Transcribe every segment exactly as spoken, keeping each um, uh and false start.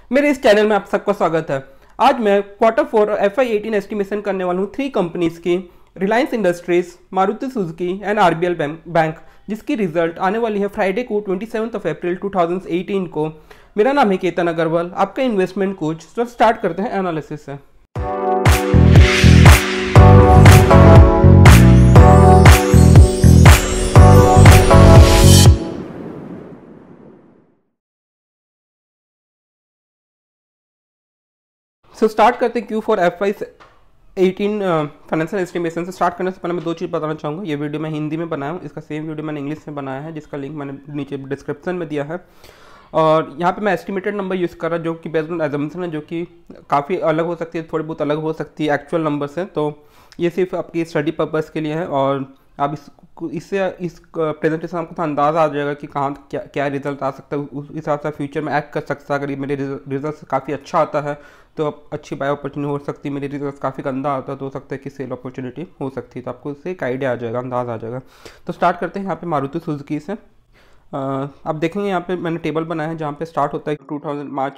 मेरे इस चैनल में आप सबका स्वागत है। आज मैं क्वार्टर फोर और एफ आई एटीन एस्टिमेशन करने वाला हूँ थ्री कंपनीज की, Reliance Industries, Maruti Suzuki and R B L bank, जिसकी रिजल्ट आने वाली है फ्राइडे को twenty seventh of April two thousand eighteen को। मेरा नाम है केतन अग्रवाल, आपका इन्वेस्टमेंट कोच। तो स्टार्ट करते हैं एनालिसिस से। सो स्टार्ट करते हैं Q four F Y eighteen financial estimation से। स्टार्ट करने से पहले मैं दो चीज़ बताना चाहूँगा। ये वीडियो मैं हिंदी में बनाया हूँ, इसका सेम वीडियो मैंने इंग्लिश में बनाया है, जिसका लिंक मैंने नीचे डिस्क्रिप्शन में दिया है। और यहाँ पे मैं एस्टिमेटेड नंबर यूज़ कर रहा हूँ, जो कि बेस्ड ऑन एजम्पशन है, जो कि काफ़ी अलग हो सकती है, थोड़ी बहुत अलग हो सकती है एक्चुअल नंबर से। तो ये सिर्फ आपकी स्टडी पर्पज़ के लिए है, और आप इस इससे इस प्रेजेंटेशन आपको अंदाज़ा आ जाएगा कि कहाँ क्या क्या रिजल्ट आ सकता है। उस हिसाब से फ्यूचर में एक्ट कर सकता है। अगर ये मेरे रिजल्ट काफ़ी अच्छा आता है तो अच्छी बाय अपॉर्चुनिटी हो सकती है। मेरे रिजल्ट काफ़ी गंदा आता है तो हो सकता है कि सेल अपॉर्चुनिटी हो सकती है। तो आपको इससे एक आइडिया आ जाएगा, अंदाज़ आ जाएगा। तो स्टार्ट करते हैं यहाँ पे मारुति सुजुकी से। आप देखेंगे यहाँ पे मैंने टेबल बनाया है, जहाँ पे स्टार्ट होता है two thousand March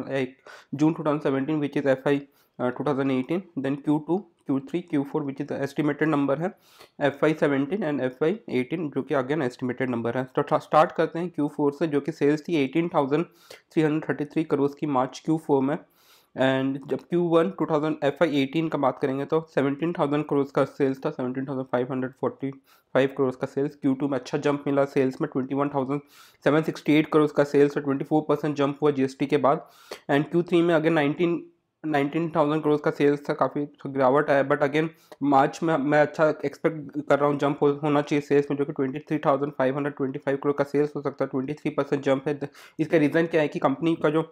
June two thousand seventeen which is F Y two thousand eighteen, then Q two, Q three, Q four which is estimated number है, F Y seventeen and F Y eighteen जो कि again estimated number है। तो start करते हैं Q four से, जो कि सेल्स थी eighteen thousand three hundred thirty three crore की मार्च क्यू फोर में। एंड जब Q one two thousand F Y eighteen का बात करेंगे तो सेवनटीन थाउजेंड करोड़ का सेल्स था, seventeen thousand five hundred forty five crore का सेल्स। क्यू टू में अच्छा जंप मिला सेल्स में, twenty one thousand seven sixty eight crore का सेल्स और ट्वेंटी फोर परसेंट जंप हुआ जीएसटी के बाद। एंड क्यू थ्री में again nineteen nineteen thousand crore का सेल्स था, काफ़ी गिरावट आया। बट अगेन मार्च में मैं अच्छा एक्सपेक्ट कर रहा हूँ जंप हो, होना चाहिए सेल्स में, जो कि twenty three thousand five hundred twenty five crore का सेल्स हो सकता है। ट्वेंटी थ्री परसेंट जंप है। इसका रीज़न क्या है कि कंपनी का जो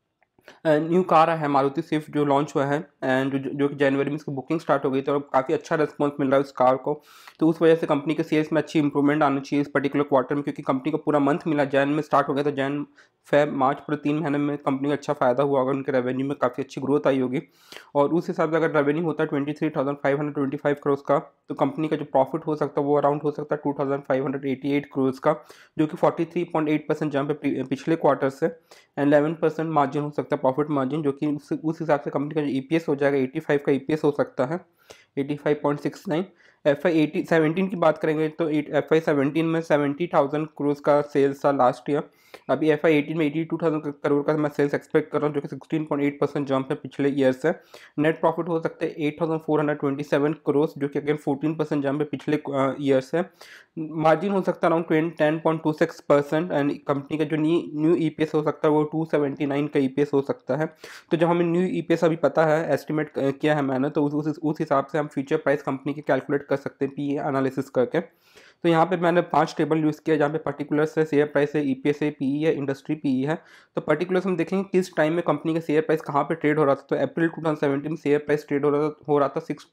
न्यू कार है मारुति स्विफ्ट जो लॉन्च हुआ है, एंड जो जो कि जनवरी में इसकी बुकिंग स्टार्ट हो गई, तो काफ़ी अच्छा रिस्पॉन्स मिल रहा है उस कार को। तो उस वजह से कंपनी के सेल्स में अच्छी इंप्रूवमेंट आनी चाहिए इस पर्टिकुलर क्वार्टर में, क्योंकि कंपनी को पूरा मंथ मिला, जैन में स्टार्ट हो गया। तो जैन फेब मार्च पूरे तीन महीने में कंपनी का अच्छा फायदा हुआ होगा, उनके रेवेन्यू में काफ़ी अच्छी ग्रोथ आई होगी। और उस हिसाब से अगर रेवेन्यू होता है twenty three thousand five hundred twenty five crore का, तो कंपनी का जो प्रॉफिट हो सकता है वो अराउंड हो सकता है two thousand five hundred eighty eight crore का, जो कि forty three point eight percent jump है पिछले क्वार्टर से। एंड इलेवन परसेंट मार्जिन हो सकता है प्रॉफिट मार्जिन, जो कि उस उस हिसाब से कंपनी का जो ईपीएस हो जाएगा एटी फाइव का ईपीएस हो सकता है, eighty five point six nine. F Y eighty seventeen की बात करेंगे तो एफ आई सेवनटीन में सेवेंटी थाउजेंड करोड़ का सेल्स था लास्ट ईयर। अभी एफ आई एटीन में एटी टू थाउजेंड करोड़ का मैं सेल्स एक्सपेक्ट कर रहा हूँ, जो कि sixteen point eight percent jump है पिछले ईयर से। नेट प्रॉफिट हो सकता है eight thousand four hundred twenty seven crore, जो कि अगेन फोर्टीन परसेंट जंप है पिछले ईयर से। मार्जिन हो सकता है around ten point two six percent. And company का जो न्यू न्यू ईपीएस हो सकता है वो टू सेवेंटी नाइन का ईपीएस हो सकता है। तो जब हमें न्यू ईपीएस अभी पता है, एस्टिमेट किया है मैंने, तो उस उस हिसाब से हम फ्यूचर प्राइस कंपनी की कैलकुलेट कर सकते हैं पीई एनालिसिस करके। तो यहाँ पे मैंने पांच टेबल यूज़ किया, जहाँ पे पर्टिकुलर से शेयर प्राइस है, ईपीएस है, पीई है, इंडस्ट्री पीई है। तो पर्टिकुलर हम देखेंगे किस टाइम में कंपनी का शेयर प्राइस कहाँ पे ट्रेड हो रहा था। तो अप्रैल टू थाउजेंड सेवेंटीन में शेयर प्राइस ट्रेड हो रहा था हो रहा था six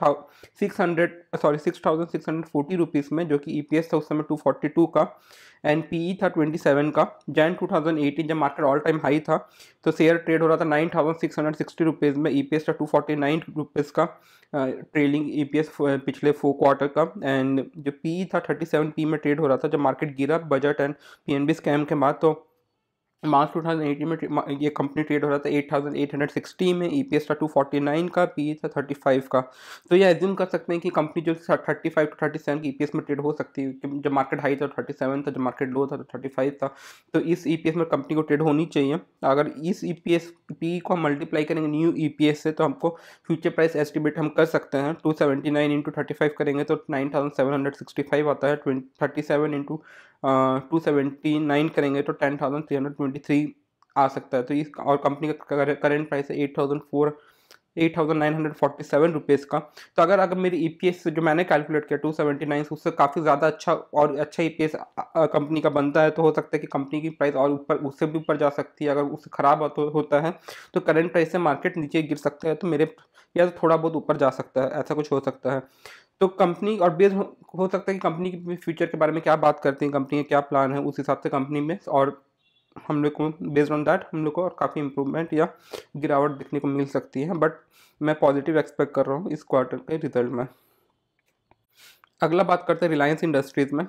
six hundred sorry six thousand six hundred forty rupees में, जो कि ईपीएस था उस समय टू फोर्टी टू का, एंड पीई था ट्वेंटी सेवन का। जैन टू थाउजेंड एटीन जब मार्केट ऑल टाइम हाई था, तो शेयर ट्रेड हो रहा था nine thousand six hundred sixty rupees में, ईपीएस था टू फोर्टी नाइन रुपीज़ का, ट्रेलिंग ईपीएस पिछले फोर क्वार्टर का। एंड जो पी था थर्टी सेवन पी में ट्रेड हो रहा था जब मार्केट गिरा बजट एंड पीएनबी स्कैम के बाद। तो मार्च टू थाउजेंड एटीन में ये कंपनी ट्रेड हो रहा था eight thousand eight hundred sixty में, ईपीएस था टू फोर्टी नाइन का, पी था थर्टी फाइव का। तो ये एज्यूम कर सकते हैं कि कंपनी जो thirty five two thirty seven की ईपीएस में ट्रेड हो सकती है। जब मार्केट हाई था थर्टी सेवन था, जब मार्केट लो था तो थर्टी फाइव था। तो इस ईपीएस में कंपनी को ट्रेड होनी चाहिए। अगर इस ईपीएस पी को हम मल्टीप्लाई करेंगे न्यू ईपीएस से, तो हमको फ्यूचर प्राइस एस्टिमेट हम कर सकते हैं। Two seventy nine into thirty five करेंगे तो nine thousand seven hundred sixty five आता है। Thirty seven into two seventy nine करेंगे तो ten thousand three hundred twenty three आ सकता है। तो इस और कंपनी का करेंट प्राइस है eight thousand four eight thousand nine hundred forty seven rupees का। तो अगर अगर मेरी ईपीएस जो मैंने कैलकुलेट किया टू सेवेंटी नाइन उससे काफ़ी ज़्यादा अच्छा और अच्छा ईपीएस कंपनी का बनता है, तो हो सकता है कि कंपनी की प्राइस और ऊपर उससे भी ऊपर जा सकती है। अगर उससे ख़राब हो, होता है तो करंट प्राइस से मार्केट नीचे गिर सकता है, तो मेरे या तो थोड़ा बहुत ऊपर जा सकता है, ऐसा कुछ हो सकता है। तो कंपनी और बेस हो सकता है कि कंपनी की फ्यूचर के बारे में क्या बात करती है, कंपनी का क्या प्लान है, उस हिसाब से कंपनी में और हम लोग को बेस्ड ऑन दैट हम लोग को और काफ़ी इंप्रूवमेंट या गिरावट देखने को मिल सकती है। बट मैं पॉजिटिव एक्सपेक्ट कर रहा हूँ इस क्वार्टर के रिजल्ट में। अगला बात करते हैं रिलायंस इंडस्ट्रीज़ में।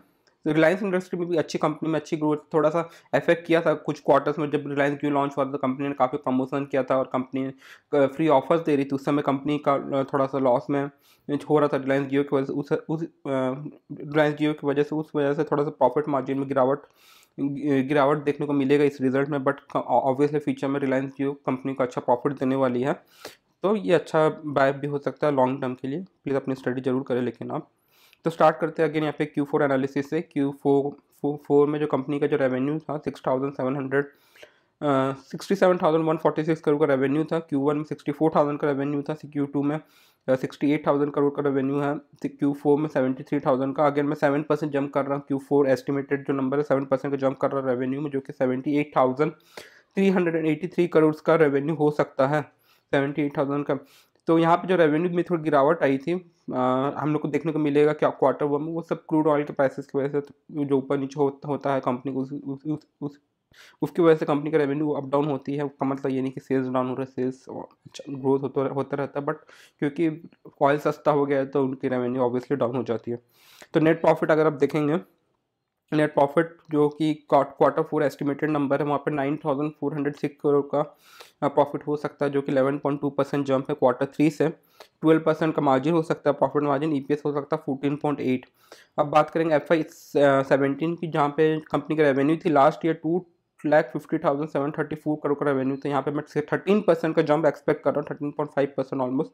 तो रिलायंस इंडस्ट्री में भी अच्छी कंपनी में अच्छी ग्रोथ थोड़ा सा इफेक्ट किया था कुछ क्वार्टर्स में। जब रिलायंस क्यों लॉन्च हुआ था तो कंपनी ने काफ़ी प्रमोशन किया था और कंपनी फ्री ऑफर्स दे रही थी। उस समय कंपनी का थोड़ा सा लॉस में हो रहा था रिलायंस जियो की वजह से। उस उस रिलायंस जियो की वजह से उस वजह से थोड़ा सा प्रॉफिट मार्जिन में गिरावट गिरावट देखने को मिलेगा इस रिजल्ट में। बट ऑब्वियसली फ्यूचर में रिलायंस जियो कंपनी को अच्छा प्रॉफिट देने वाली है, तो ये अच्छा बाय भी हो सकता है लॉन्ग टर्म के लिए। प्लीज़ अपनी स्टडी जरूर करें लेकिन आप। तो स्टार्ट करते हैं अगेन यहाँ पे क्यू फोर एनालिसिस से। क्यू फोर फोर में जो कंपनी का जो रेवेन्यू था six thousand seven hundred sixty seven thousand one forty six crore का रेवेन्यू था। क्यू वन में सिक्सटी फोर थाउजेंड का रेवेन्यू था। क्यू टू में सिक्सटी एट थाउजेंड करोड़ का रेवेन्यू है। क्यू फोर में सेवेंटी थ्री थाउजेंड का। अगेन मैं सेवन परसेंट जंप कर रहा हूँ। क्यू फोर एस्टिमेटेड जो नंबर है सेवन परसेंट का जंप कर रहा है रेवेन्यू में, जो कि seventy eight thousand three hundred and eighty three crore का रेवेन्यू हो सकता है, सेवेंटी एट थाउजेंड का। तो यहाँ पे जो रेवेन्यू में थोड़ी गिरावट आई थी आ, हम लोग को देखने को मिलेगा क्या क्वार्टर वन में, वो सब क्रूड ऑयल के प्राइसेस की वजह से जो ऊपर नीचे हो, होता है कंपनी को, उस, उस, उस, उस उसकी वजह से कंपनी का रेवेन्यू अप डाउन होती है। उसका मतलब ये नहीं कि सेल्स डाउन हो रहा है, सेल्स ग्रोथ होता होता रहता है, बट क्योंकि ऑयल सस्ता हो गया है तो उनकी रेवेन्यू ऑब्वियसली डाउन हो जाती है। तो नेट प्रॉफिट अगर आप देखेंगे, नेट प्रॉफिट जो कि क्वार्टर फोर एस्टिमेटेड नंबर है वहाँ पे nine thousand four hundred six crore का प्रॉफिट हो सकता है, जो कि eleven point two percent jump है क्वार्टर थ्री से। ट्वेल्व परसेंट का मार्जिन हो सकता है प्रॉफिट मार्जिन। ईपीएस हो सकता है फोर्टीन पॉइंट एट। अब बात करेंगे एफ आई सेवेंटीन की, जहाँ पे कंपनी का रेवेन्यू थी last year two lakh fifty thousand seven thirty four crore का रेवेन्यू था। यहाँ पे मैं थर्टीन परसेंट का जंप एक्सपेक्ट कर रहा हूँ, thirteen point five percent almost.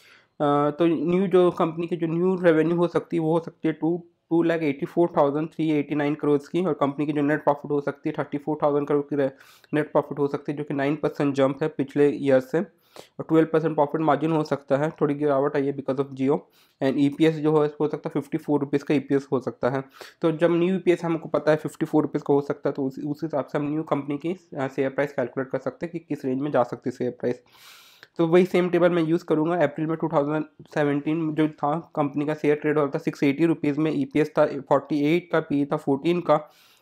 तो न्यू जो कंपनी की जो न्यू रेवेन्यू हो सकती है वो हो सकती है two two lakh eighty four thousand three eighty nine crore की। और कंपनी की जो नेट प्रॉफिट हो सकती है थर्टी फोर थाउजेंड करोड़ की नेट प्रॉफिट हो सकती है, जो कि नाइन परसेंट जंप है पिछले ईयर से। और ट्वेल्व परसेंट प्रॉफिट मार्जिन हो सकता है। थोड़ी गिरावट आई है because of Jio. And EPS जो हो हो सकता है फिफ्टी फोर रुपीज़ का ईपीएस हो सकता है। तो जब न्यू ईपीएस हमको पता है फिफ्टी फोर रुपीज़ का हो सकता है, तो उस उस हिसाब से हम न्यू कंपनी की शेयर प्राइस कैलकुलेट कर सकते हैं कि किस रेंज में जा सकती है शेयर प्राइस। तो वही सेम टेबल मैं यूज़ करूँगा। अप्रैल में टू थाउजेंड सेवेंटीन जो था कंपनी का शेयर ट्रेड हो रहा था सिक्स एटी रुपीज़ में, ईपीएस था फोर्टी एट का, पी था फोर्टीन का।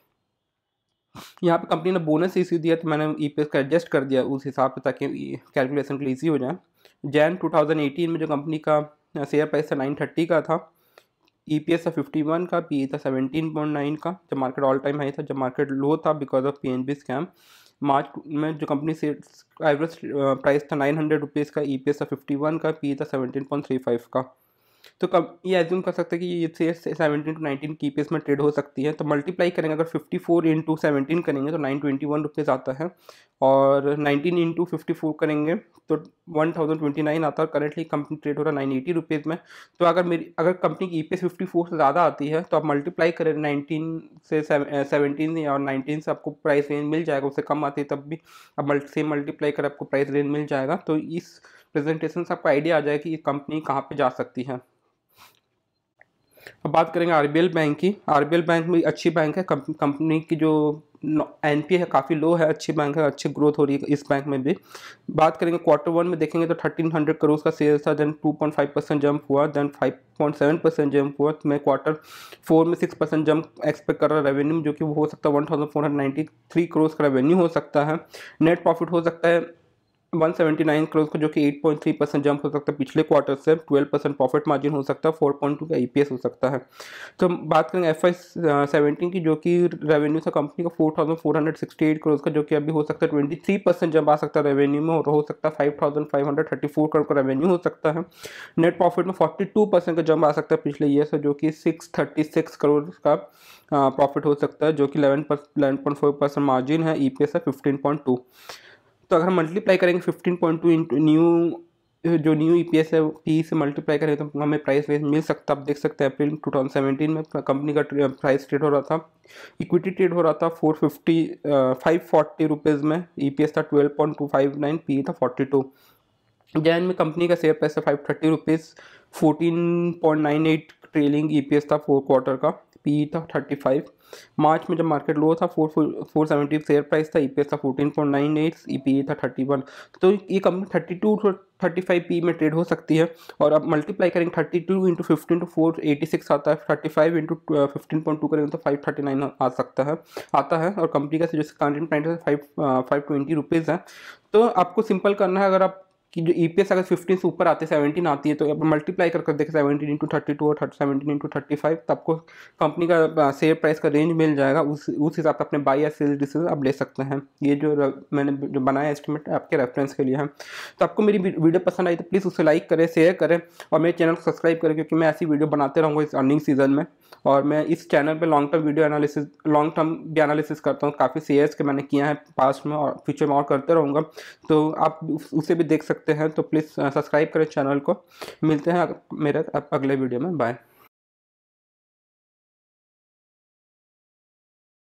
यहाँ पे कंपनी ने बोनस इश्यू दिया तो मैंने ईपीएस का एडजस्ट कर दिया उस हिसाब से ताकि कैलकुलेशन के लिए ईजी हो जाए। जैन टू थाउजेंड एटीन में जो कंपनी का शेयर प्राइस था नाइन थर्टी का था, ईपीएस था फिफ्टी वन का, पी था सेवेंटीन पॉइंट नाइन का। जब मार्केट ऑल टाइम हाई था, जब मार्केट लो था because of PNB scam. March में जो कंपनी से एवरेज प्राइस था नाइन हंड्रेड रुपीज़ का, ईपीएस था फिफ्टी वन का, पी था सेवेंटीन पॉइंट थ्री फाइव का। तो कब ये एज्यूम कर सकते हैं कि ये शेयर सेवेंटीन टू नाइनटीन की ईपीएस में ट्रेड हो सकती है। तो मल्टीप्लाई करेंगे अगर फिफ्टी फोर इंटू सेवेंटीन करेंगे तो नाइन ट्वेंटी वन रुपीज़ आता है, और नाइनटीन इंटू फिफ्टी फोर करेंगे तो वन थाउजेंड ट्वेंटी नाइन आता है। करेंटली कंपनी ट्रेड हो रहा है नाइन एटी रुपीज़ में। तो अगर मेरी अगर कंपनी की ईपीएस फिफ्टी फोर से ज़्यादा आती है तो आप मल्टीप्लाई करें नाइनटीन से सेवेंटीन और नाइनटीन से आपको प्राइस रेंज मिल जाएगा। उससे कम आती है तब भी अब मल्टी सेम मल्टीप्लाई कर आपको प्राइस रेंज मिल जाएगा। तो इस प्रेजेंटेशन से आपको आइडिया आ जाएगा कि ये कंपनी कहाँ पे जा सकती है। अब बात करेंगे आरबीएल बैंक की। आरबीएल बैंक में अच्छी बैंक है, कंपनी की जो एनपीए है काफ़ी लो है, अच्छी बैंक है, अच्छी ग्रोथ हो रही है इस बैंक में भी। बात करेंगे क्वार्टर वन में देखेंगे तो थर्टीन हंड्रेड करोड़ का सेल्स था, then two point five percent jump हुआ, then five point seven percent jump हुआ। तो मैं क्वार्टर फोर में सिक्स परसेंट जंप एक्सपेक्ट कर रहा है रेवेन्यू, जो कि वो हो सकता है one thousand four hundred ninety three crore का रेवेन्यू हो सकता है। नेट प्रॉफिट हो सकता है वन सेवेंटी नाइन करोड़ का, जो कि eight point three percent jump हो सकता है पिछले क्वार्टर से। ट्वेल्व परसेंट प्रॉफिट मार्जिन हो सकता है, फोर पॉइंट टू का ईपीएस हो सकता है। तो बात करेंगे एफ आई सेवेंटीन की, जो कि रेवेन्यू था कंपनी का four thousand four hundred sixty eight crore का, जो कि अभी हो सकता है ट्वेंटी थ्री परसेंट जंप आ सकता है रेवेन्यू में, और हो सकता है five thousand five hundred thirty four crore का रेवेन्यू हो सकता है। नेट प्रॉफिट में फोर्टी टू परसेंट का जंप आ सकता है पिछले ईयर से, जो कि सिक्स थर्टी सिक्स करोड़ का प्रॉफिट हो सकता है, जो कि eleven point four percent margin है। ईपीएस है फिफ्टीन पॉइंट टू। तो अगर हम मल्टीप्लाई करेंगे fifteen point two into new जो न्यू ईपीएस है पी से मल्टीप्लाई करें तो हमें प्राइस रेंज मिल सकता है। आप देख सकते हैं अप्रैल टू थाउजेंड सेवेंटीन में कंपनी का प्राइस ट्रेड हो रहा था, इक्विटी ट्रेड हो रहा था four fifty five forty rupees में, ईपीएस था twelve point two five nine, P था फोर्टी टू। जैन में कंपनी का शेयर प्राइस था five thirty rupees, fourteen point nine eight trailing EPS था फोर क्वार्टर का, पी था थर्टी फाइव। मार्च में जब मार्केट लो था four four seventy share price था, ईपीएस था fourteen point nine eight, EP था थर्टी वन। तो ये company thirty two thirty five P में ट्रेड हो सकती है। और अब मल्टीप्लाई करेंगे थर्टी टू इंटू फिफ्टीन तो फोर एटी सिक्स आता है, thirty five into fifteen point two करेंगे तो फाइव थर्टी नाइन आ सकता है आता है। और कंपनी का जो करंट प्राइस है फाइव फाइव ट्वेंटी रुपीज़ है। तो आपको सिंपल करना है, अगर आप कि जो ई पी एस अगर फिफ्टीन से ऊपर आती है, सेवनटीन आती है, तो अब मल्टीप्लाई कर कर देखें सेवनटीन इंटू थर्टी टू और thirty seventeen into thirty five, तो आपको कंपनी का शेयर प्राइस का रेंज मिल जाएगा। उस उस हिसाब से अपने बाई या सेल डिसीजन आप ले सकते हैं। ये जो र- मैंने जो बनाया एस्टिमेट आपके रेफरेंस के लिए है। तो आपको मेरी वीडियो पसंद आई तो प्लीज़ उसे लाइक करें, शेयर करें और मेरे चैनल को सब्सक्राइब करें, क्योंकि मैं ऐसी वीडियो बनाते रहूँगा इस अर्निंग सीजन में। और मैं इस चैनल पे long term video analysis, long term भी एनालिसिस करता हूँ। काफ़ी शेयर्स के मैंने किया है पास्ट में और फ्यूचर में और करते रहूँगा, तो आप उस- उसे भी देख सकते हैं। तो प्लीज़ सब्सक्राइब करें चैनल को। मिलते हैं मेरे अगले वीडियो में। बाय।